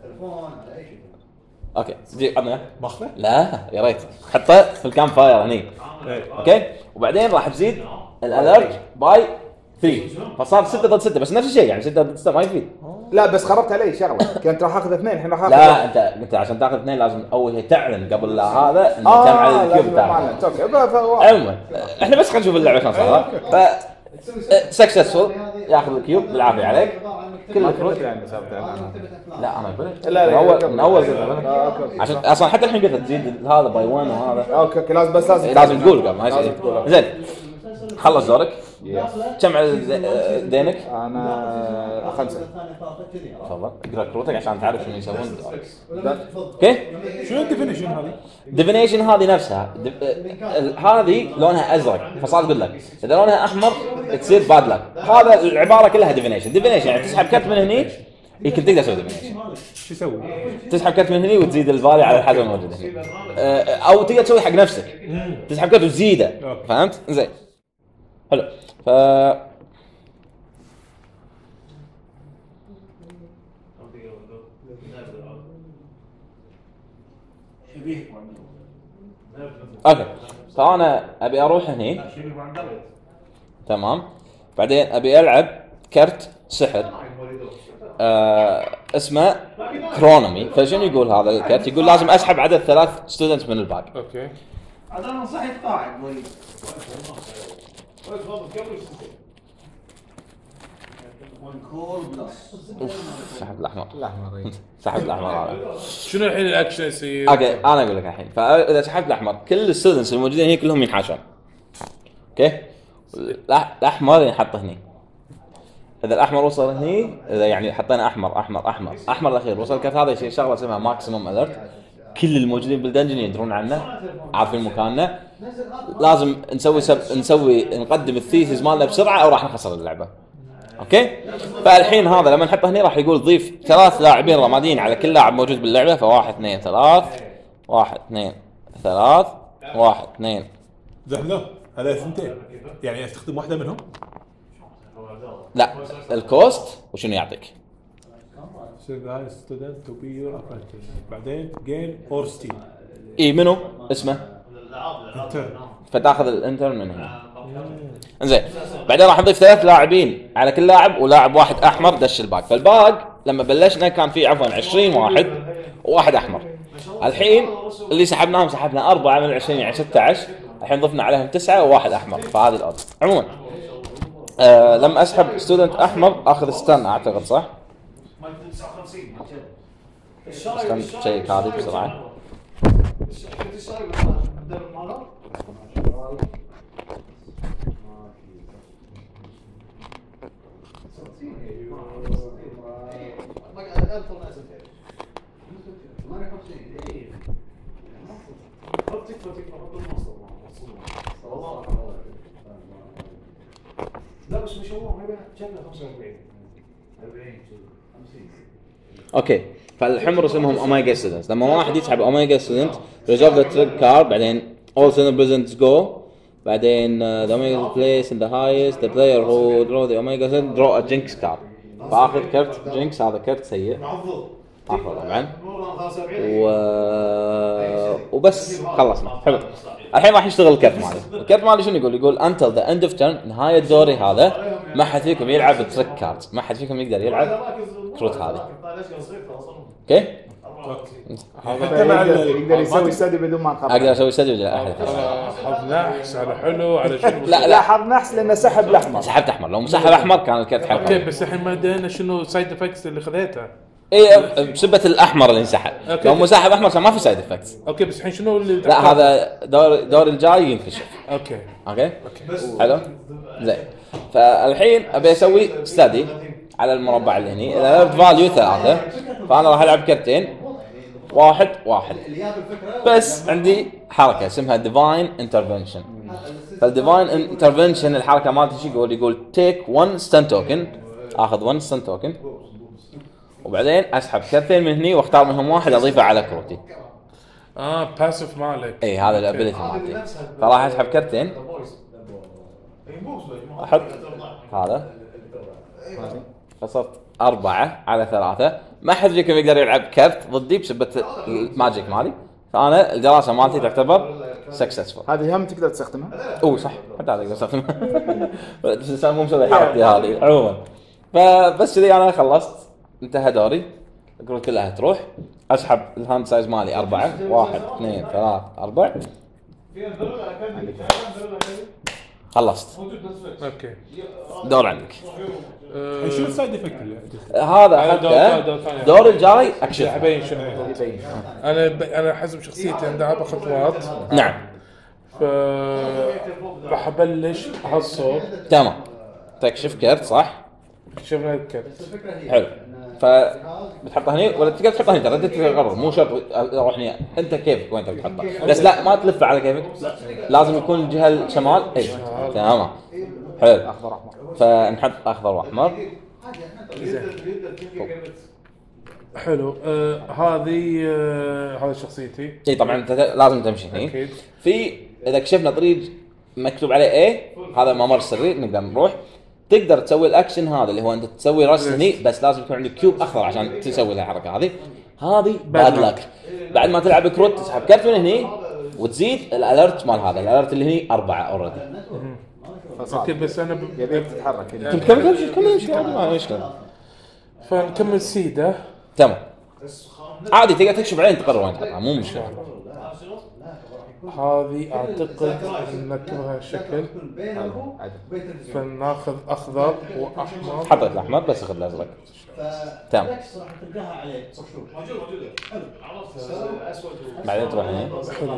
اوكي جيب عطنا
ماخذه؟
لا يا ريت حطه في الكامب فاير هني. اوكي وبعدين راح تزيد الالرت باي 3 فصار 6 ضد 6 بس نفس الشيء يعني 6 ضد 6 ما يفيد.
لا بس خربت علي شغله كنت راح اخذ 2 الحين راح اخذ
لا انت عشان تاخذ 2 لازم اول شيء تعلن قبل لا هذا انه كم عدد الكيوب تاخذ.
اوكي
عموما احنا بس خلينا نشوف اللعبه شلون صار. ف سكسسفول ياخذ الكيوب بالعافيه عليك كل الكروت. لا انا قلت من اول عشان اصلا حتى الحين قلت تزيد هذا باي 1 وهذا.
اوكي
لازم تقول قبل ما يصير. زين خلص دورك. كم عدد دينك؟
انا 5.
تفضل اقرا كروتك عشان تعرف شنو يسوون. اوكي
شنو الديفينيشن هذه؟
ديفينيشن هذه نفسها هذه لونها ازرق فصار اقول لك اذا لونها احمر تصير باد لك. هذا العباره كلها ديفينيشن يعني تسحب كرت من هني يمكن تقدر تسوي ديفينيشن.
شو يسوي؟
تسحب كرت من هني وتزيد الفالي على الحاجه الموجوده هنا او تقدر تسوي حق نفسك تسحب كرت وتزيده. فهمت؟ زين حلو. ف اوكي فانا ابي اروح هني تمام بعدين ابي العب كرت سحر اسمه كرونومي. فشنو يقول هذا الكرت؟ يقول لازم اسحب عدد 3 ستودنت من الباقي.
اوكي
هذا انا صحيت قاعد وليد. والكول بلس.
سحب الاحمر سحب الاحمر هذا.
شنو الحين الاكشن يصير؟
اوكي انا اقول لك الحين فاذا سحبت الاحمر كل الستودنتس الموجودين هنا كلهم ينحاشون. اوكي الاحمر ينحط هني. اذا الاحمر وصل هني اذا يعني حطينا احمر الاخير وصل الكرت هذا يصير شغله اسمها ماكسيموم الرت. كل الموجودين بالدنجن يدرون عنه عارفين مكاننا. لازم نسوي نقدم الثيسز مالنا بسرعه او راح نخسر اللعبه. اوكي فالحين هذا لما نحطه هنا راح يقول ضيف 3 لاعبين رماديين على كل لاعب موجود باللعبه. ف1 2 3 1 2 3 1 2
زحلو هذا ثنتين يعني استخدم واحده منهم.
لا الكوست وشنو يعطيك؟
ستودنت تو بي يور ابرنتس بعدين جين اور ستيل.
اي منو اسمه؟
انتر.
فتاخذ الانتر من هنا. انزين بعدين راح نضيف 3 لاعبين على كل لاعب ولاعب واحد احمر دش الباق. فالباق لما بلشنا كان في عفوا 20 واحد وواحد احمر. الحين اللي سحبنا 4 من 20 يعني 16. الحين ضفنا عليهم 9 وواحد احمر. فهذه الأرض عموما لما اسحب ستودنت احمر اخذ ستان اعتقد صح؟ 59 ستان شيك هذه بسرعه.
لا بس مش هو كان 45 40 50.
اوكي فالحمر اسمهم اوميجا ستودنتس. لما واحد يسحب اوميجا ستودنت ريزولف ذا تريك كارد، بعدين all center presents go، بعدين the omega place in the highest the player who draw the omega student draw a jinx card، فاخذ كرت جينكس. هذا كرت سيء اخذ طبعا وبس خلصنا. حلو الحين راح يشتغل الكرت مالي. الكرت مالي شنو يقول until the end of turn نهاية دوري هذا ما حد فيكم يلعب التريك كاردز، ما حد فيكم يقدر يلعب كروت هذه. اوكي
حتى مع
يقدر يسوي استدي بدون ما نخرب.
اقدر اسوي استديو ولا احد؟
حظ نحس على حلو على شنو.
لا حظ نحس لانه سحب الاحمر.
سحبت احمر، لو مسحب احمر كان الكرت
اوكي
حلقه.
بس الحين ما ادري شنو سايد افكتس اللي خذيتها.
اي بسبه الاحمر اللي انسحب. لو مسحب احمر كان ما في سايد افكتس.
اوكي بس الحين شنو اللي
لا هذا دور الجاي ينكشف.
اوكي
اوكي حلو زين. فالحين ابي اسوي ستادي على المربع اللي هني. اذا لعبت فاليو 3 فانا راح العب كرتين واحد بس عندي حركه اسمها ديفاين انترفنشن. فالديفاين انترفنشن الحركه مالتي شو يقول تيك 1 ستان توكن، اخذ 1 ستان توكن وبعدين اسحب كرتين من هني واختار منهم واحد اضيفه على كروتي.
باسف مالك.
اي هذا الابيليتي مالتي. فراح اسحب كرتين احط هذا فصرت 4 على 3. ما حد فيكم يقدر يلعب كرت ضدي بسبة الماجيك مالي، فانا الدراسه مالتي تعتبر سكسسفول.
هذه هم تقدر تستخدمها.
صح حتى هذا اقدر استخدمها بس مو مسوي حركتي هذه عموما. فبس كذي انا خلصت، انتهى دوري. الكروت كلها تروح، اسحب الهاند سايز مالي 4 1 2 3 4 خلصت.
اوكي
دور عندك.
شنو السايد افكت اللي
هذا حتى دور الجاي اكشف.
ابين شنو انا حسب شخصيتي عندي 4 خطوات.
نعم
ف راح ابلش احصل.
تمام تكشف كرت صح.
شفنا الكرت
حلو. فبتحطه هني ولا تقدر تحطه هني، ترى انت تقرر مو شرط اروح هني، انت كيفك وين تبي تحطه. بس لا ما تلف على كيفك، لازم يكون الجهه الشمال. اي تمام حلو.
اخضر احمر.
فنحط اخضر واحمر.
حلو. هذه شخصيتي.
اي طبعا انت لازم تمشي هني.
اكيد.
في اذا كشفنا طريق مكتوب عليه اي هذا ممر سري نقدر نروح. تقدر تسوي الاكشن هذا اللي هو انت تسوي راس هني، بس لازم يكون عندك كيوب اخضر عشان تسوي الحركه هذه. هذه باد لك. بعد ما تلعب كروت تسحب كرت من هني وتزيد الالرت مال هذا الالرت اللي هني 4 اوريدي.
اوكي بس انا
يبيك تتحرك.
كمل ما مشكله.
فنكمل سيده.
تمام عادي تقدر تكشف عليه تقرر وين تحطها مو مشكله.
هذه اعتقد نكتبها شكل. فناخذ اخضر واحمر.
حطيت الاحمر بس اخذ الازرق. تمام بعدين تروح هنا.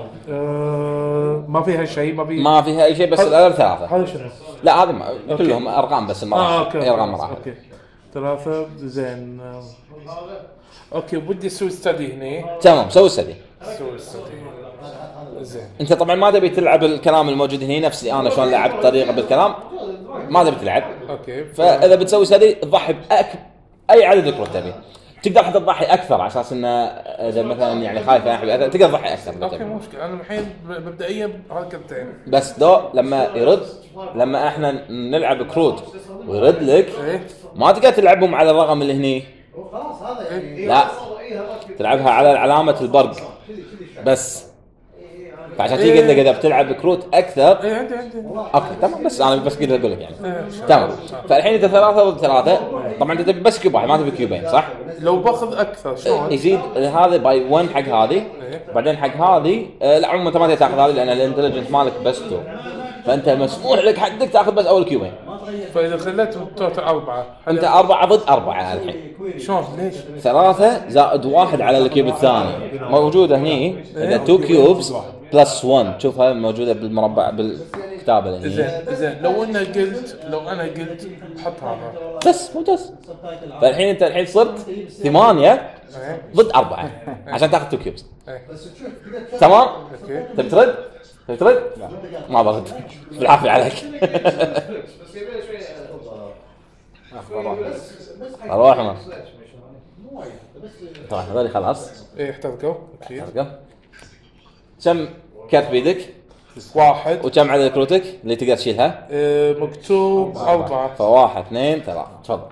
ما فيها شيء
ما فيها اي شيء بس الالر 3.
هذا شنو؟
لا هذا كلهم ارقام بس المراحل. ارقام مراحل.
اوكي 3 زين. اوكي بدي اسوي ستدي هنا.
تمام سوي ستدي.
اسوي ستدي زين.
انت طبعا ما تبي تلعب الكلام الموجود هنا نفس انا شلون لعبت طريقه بالكلام، ما تبي تلعب.
اوكي
فاذا بتسوي ستدي تضحي اي عدد كروت تبي. تقدر حتى تضحي اكثر على اساس انه اذا مثلا يعني خايف تقدر تضحي اكثر.
اوكي مو مشكله. انا الحين مبدئيا هذا كرتين
بس لما يرد، لما احنا نلعب كروت ويرد لك ما تقدر تلعبهم على الرقم اللي هني. لا تلعبها على علامه البرق بس. فعشان كذا قلت اذا بتلعب كروت اكثر.
عندي
اوكي تمام بس انا بس كذا اقول لك يعني. تمام فالحين انت 3 ضد 3 طبعا انت تبي بس كيوب واحد ما تبي كيوبين صح؟
لو باخذ اكثر شلون؟
يزيد هذا باي 1 حق هذه بعدين حق هذه. لا عموما انت ما تاخذ هذه لان الانتليجنت مالك بس 2 فانت مسموح لك حدك تاخذ بس اول كيوبين.
فاذا خليت توتال 4
انت 4 ضد 4 الحين.
شلون ليش؟
3 زائد 1 على الكيوب الثاني موجوده هني. اذا 2 كيوبز بلس 1 تشوفها موجوده بالمربع كتابه هني.
زين لو انا قلت حط هذا
بس ممتاز. فالحين انت الحين صرت 8 ضد 4 عشان تاخذ 2 كيوبس. تمام. تبي ترد؟ لا ما برد بالعافيه عليك. اروح انا طبعا هذول خلاص.
احترقوا اكيد.
كم كرت بيدك؟
1
وكم عدد كروتك اللي تقدر تشيلها؟
مكتوب 4.
فواحد 2 3 تفضل.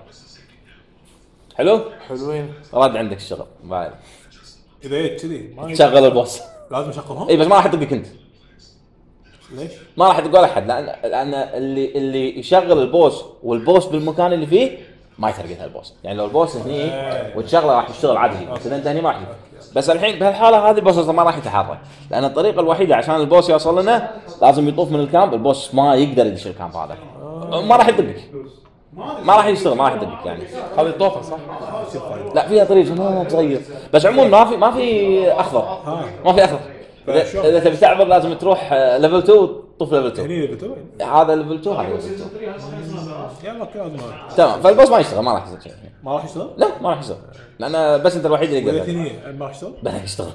حلوين.
رد عندك الشغل بعد
اذا جيت كذي ما
تشغل البوس.
لازم اشغلهم.
اي بس ما راح يطقك انت.
ليش؟
ما راح تقول احد لان اللي يشغل البوس والبوس بالمكان اللي فيه ما يترقد البوس. يعني لو البوس هني وتشغله راح يشتغل عادي بس انت هني ما راح. بس الحين بهالحاله هذه البوس اصلا ما راح يتحرك لان الطريقه الوحيده عشان البوس يوصل لنا لازم يطوف من الكامب. البوس ما يقدر يدش الكامب هذا. ما راح يطقك. ما راح يشتغل ما راح يطقك يعني.
هذه طوفه صح؟
لا فيها طريق ما صغير بس عموما ما في اخضر. ما في اخضر. اذا تبي تعبر لازم تروح ليفل 2 وتطوف ليفل 2.
هني ليفل 2
هذا ليفل 2 هذا ليفل 2
يلا كلام.
تمام. فالبوس ما يشتغل ما راح يصير شيء.
ما راح يشتغل؟
لا ما راح يشتغل لان بس انت الوحيد اللي يقدر.
هني ما راح يشتغل؟
بلا يشتغل.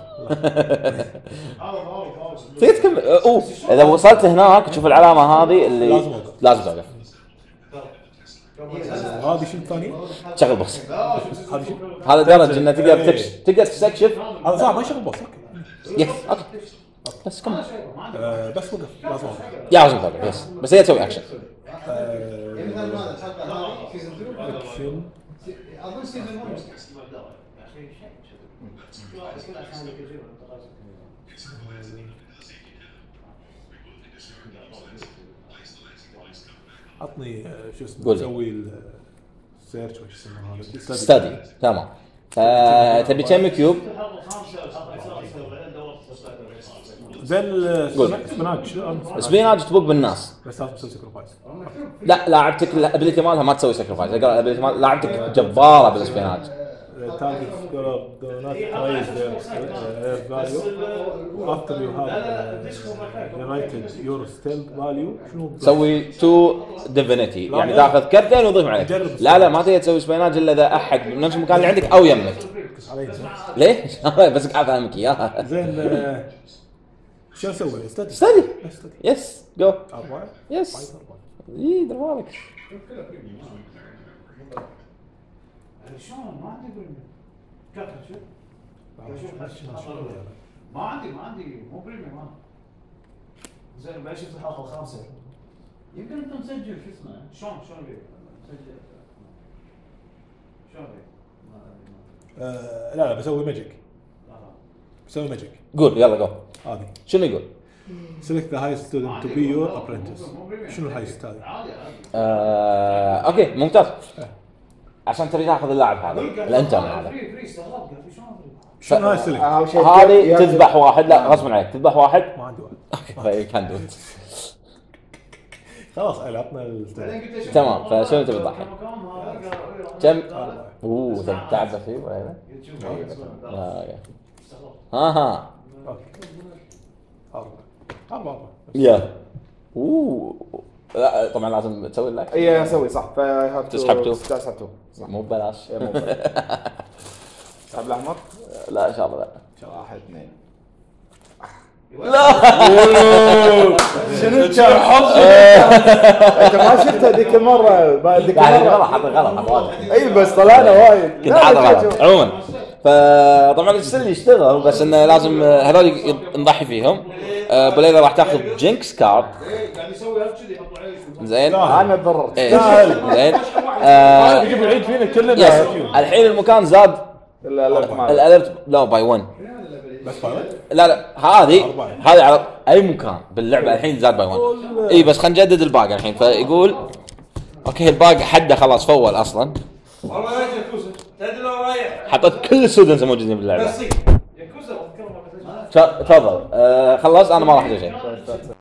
تقدر تكمل. اذا وصلت هناك تشوف العلامه هذه اللي لازم توقف.
هذه شو الثاني؟
شغل بوس.
هذا شو؟
هذا درج انه تقدر تستكشف.
هذا صعب ما يشغل بوس.
يس اوكي بس كمل.
بس وقف لازم اوقف.
لازم توقف يس بس هي تسوي اكشن.
اكشن. عطني شو اسمه نسوي السيرش وش اسمه هذا
ستادي. تمام. فتبي كم كيوب؟
زين
سبيناج تبوق بالناس
بس لازم تسوي سكرفايس.
لا لاعبتك الابيلتي مالها ما تسوي سكرفايس. اقرا الابيلتي مال لاعبتك جباره بالسبيناج.
target score do not raise their value after you have generated your stealth value. شنو
تسوي 2 ديفينيتي يعني تاخذ كرتين وتضيف عليك. لا ما تقدر تسوي سبيناج الا اذا احد بنفس المكان اللي عندك او يمك. ليش؟ بس قاعد افهمك اياها.
زين شو اسوي؟
ستدي يس جو
4
يس اي دروالك.
شلون ما عندي بريميوم كاتب شوف ما عندي مو بريميوم. زين بعد شفت الحلقه الخامسه يمكن انت مسجل شو اسمه شلون بيه مسجل شلون بيه
لا بسوي ماجيك. بسوي ماجيك.
قول يلا جو.
هذه
شنو يقول؟
select the highest student to be your apprentice. شنو الهايست هذا؟
اوكي ممتاز. عشان تبي تاخذ اللاعب هذا الانترن هذا.
شنو هاي سلك؟
هذه تذبح واحد. لا غصب عليك تذبح واحد.
ما عندي واحد.
اوكي كان دوت.
خلاص عطنا
تمام. فشنو تبي تضحي؟ كم؟ تبي تعبه فيه ولا لا؟ ها
أربعة.
يا لا طبعا لازم تسوي لك.
اي اسوي صح.
تسحبته مو ببلاش.
سحب الاحمر.
لا ان شاء الله لا.
1 2
لا
شنو انت ما شفت هذيك المره
غلط.
اي بس طلعنا وايد
كنت حاضر غلط عموما. فطبعا السل يشتغل بس انه لازم هذول نضحي فيهم. بليله راح تاخذ جينكس كارد. زين
انا تضررت.
زين
يجيب العيد فينا كلنا.
الحين المكان زاد الالرت لا باي 1
بس باي 1.
لا هذه على اي مكان باللعبه الحين زاد باي 1. اي بس خلينا نجدد الباقي الحين. فيقول اوكي الباقي حده خلاص فول اصلا.
والله لا ياكوزا تدري لو رايح
حطيت كل السودنز موجودين باللعبه.
ياكوزا
تفضل. خلص انا ما راح اسوي شيء.